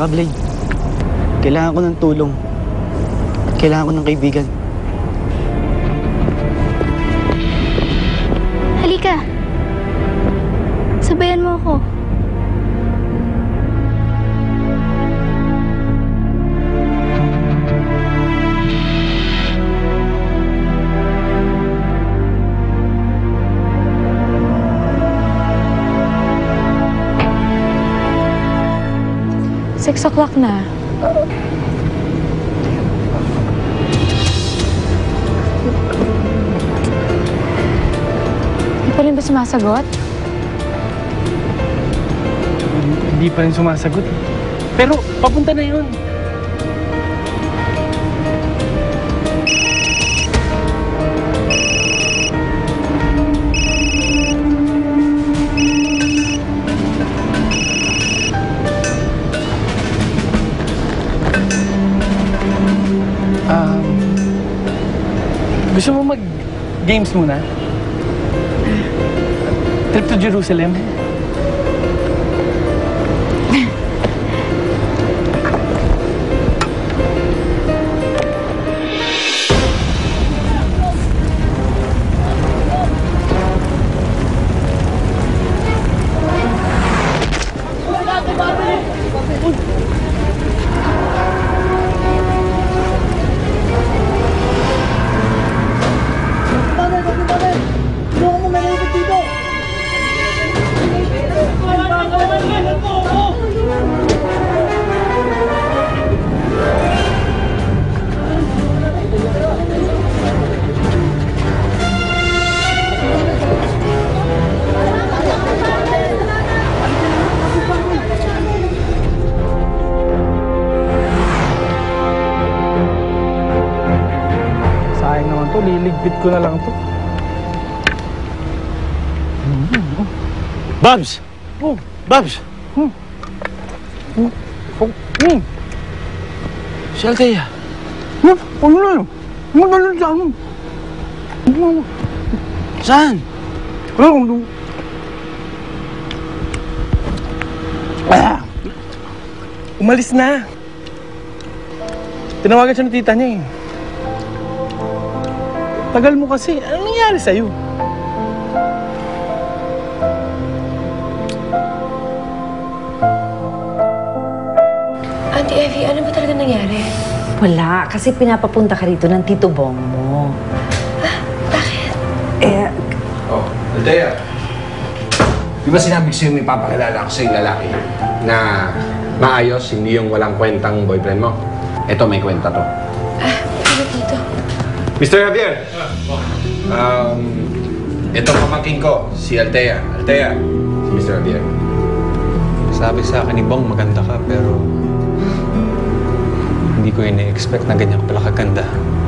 ka, Blade. Kailangan ko ng tulong. At kailangan ko ng kaibigan. Halika. Sabayan mo ako. Six o'clock na. Hindi pa rin ba sumasagot? Hindi pa rin sumasagot. Pero papunta na yun. Gusto mo mag-games muna? Trip to Jerusalem? Sayang naman to, liligpit ko na lang to. Babs! Oh, Babs! Si Althea. Ano na yun? Ano na yun? Saan? Umalis na. Tinawagan siya ng tita niya eh. Tagal mo kasi. Anong nangyari sa'yo? Auntie Evie, ano ba talaga nangyari? Wala, kasi pinapapunta ka rito ng Tito Bong mo. Ah, bakit? Oh, Althea. Di ba sinabi ko sa'yo may papakilala ako sa'yo lalaki na maayos, hindi yung walang kwentang boyfriend mo? Ito, may kwenta to. Ano dito? Mr. Javier! Ito pamangkin ko, si Althea. Althea, si Mr. Javier. Sabi sa akin ni Bong, maganda ka, pero hindi ko ina-expect na ganyan ka pala kaganda.